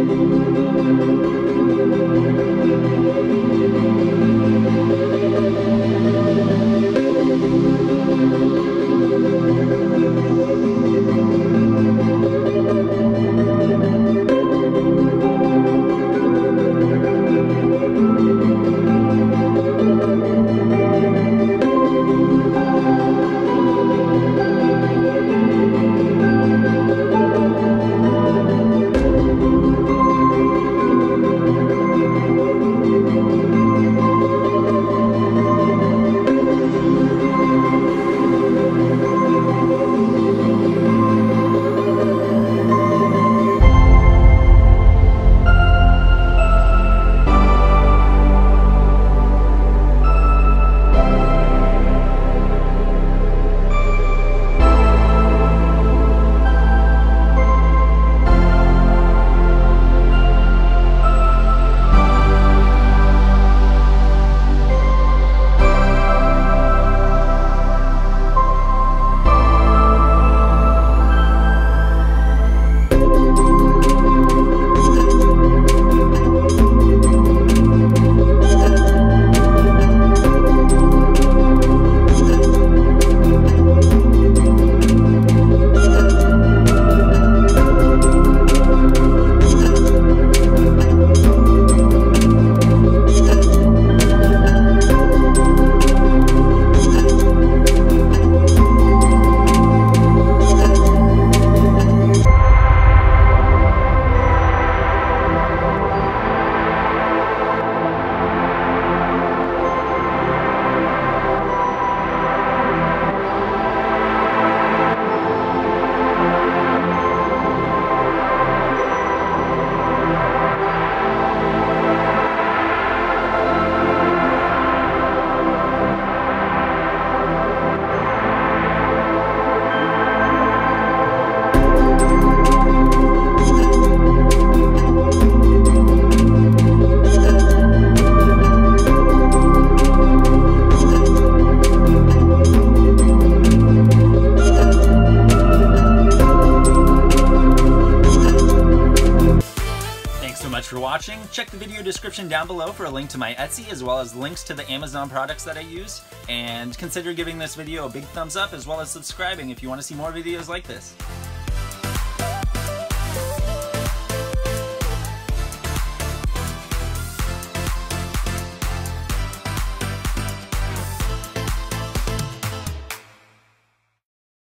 for watching. Check the video description down below for a link to my Etsy as well as links to the Amazon products that I use. And consider giving this video a big thumbs up as well as subscribing if you want to see more videos like this.